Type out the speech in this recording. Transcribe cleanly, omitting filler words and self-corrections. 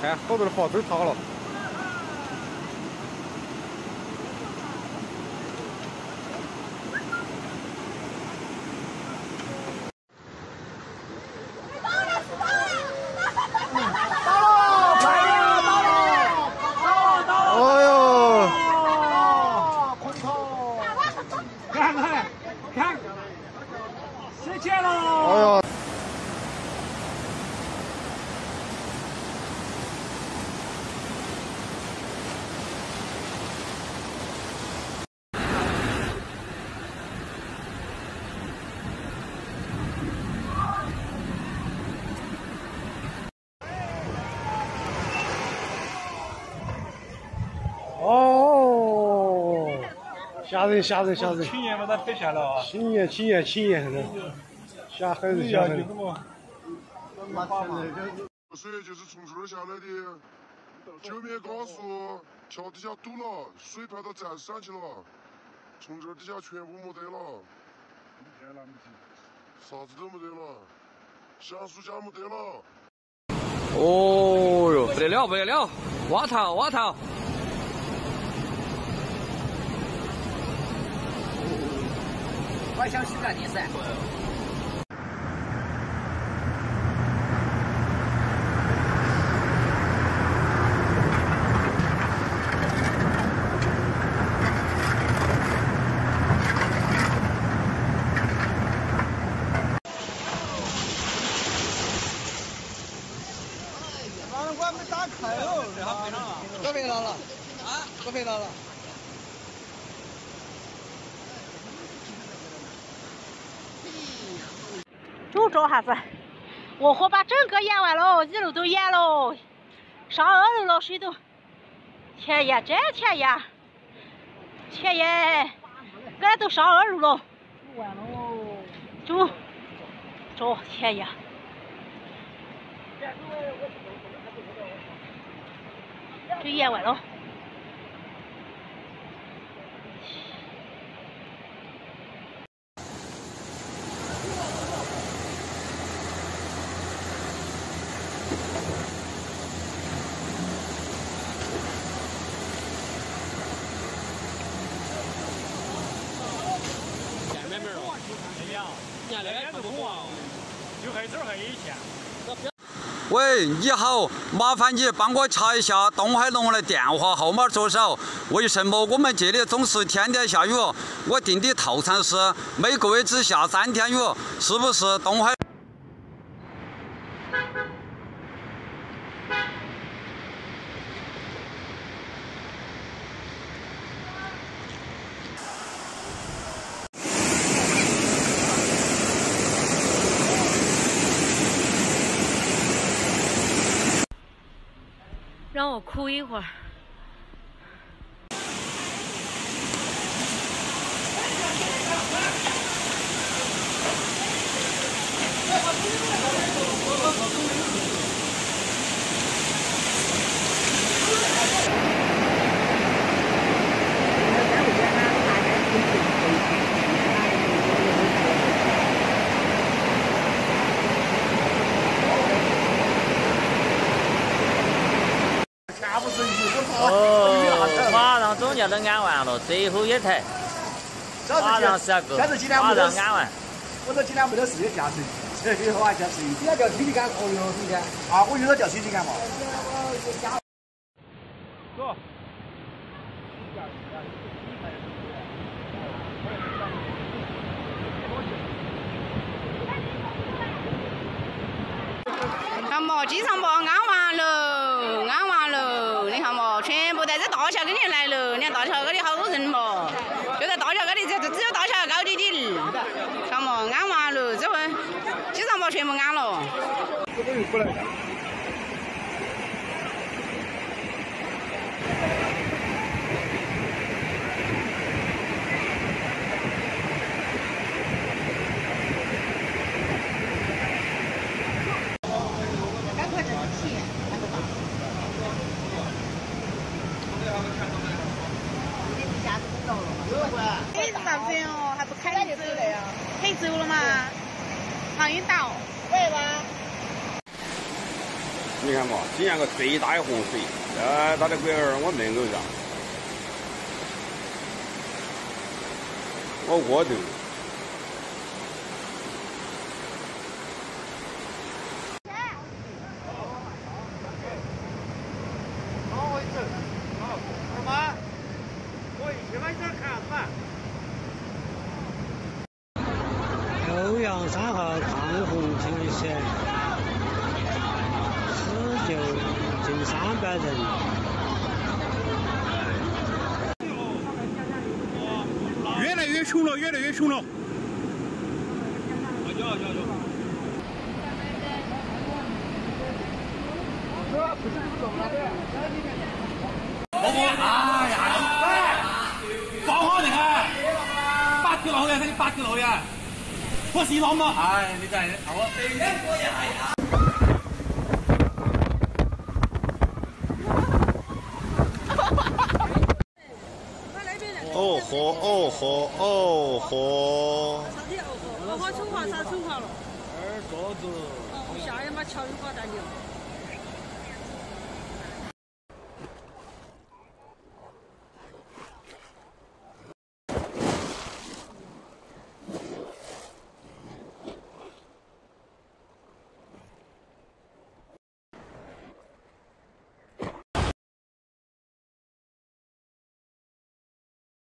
看好多的河都塌了。哦，吓人！ 青年把它拍下了啊！ 青年，吓害人！ 水就是从这儿下来的，九面高速桥底下堵了，水排到站上去了，从这底下全部没得了，啥子都没得了，橡树架没得了。 哦哟，不得了，挖头！ 我想去干电噻。 难怪没打开哦， 多肥了啊！多肥了。 就这下子，我河把整个淹完了，一路都淹了，上2楼了，水都前沿，俺都上2楼了，就这前沿，就淹完了。 喂，你好，麻烦你帮我查一下东海龙的电话号码左手。为什么我们这里总是天天下雨？我订的套餐是每个月只下3天雨，是不是东海？ 让我哭一会儿。 哦，马上总价都安完了，最后一台，马上是要够，马上安完。 我这几天没得事钓水，这个话钓水，你要钓水泥竿可以哦，今天。啊，我遇到钓水泥竿嘛。 走。 看嘛，机场嘛安完了，你看嘛，全部在这大桥跟前来了，你看大桥这里好多人嘛，就在大桥这里，只有大桥高低点，看嘛安完了，这回机场嘛全部安了。 这个又过来。 你是啥子哦？还不开走了呀？开走了嘛？航运岛。喂吧。 你看嘛，今年个最大的洪水，它的龟儿我没有让，我窝头。 欧阳3号抗洪救险，施救近300人。 越来越穷了，越来越穷了。哎呀，放好那个，8条路呀，这8条路呀。 我洗脑嘛？哎，你在我对面过一下呀。 哦豁哦豁哦豁！ 啥子哦豁？我冲垮啥冲垮了？桌子。哦，下一码桥有挂单的。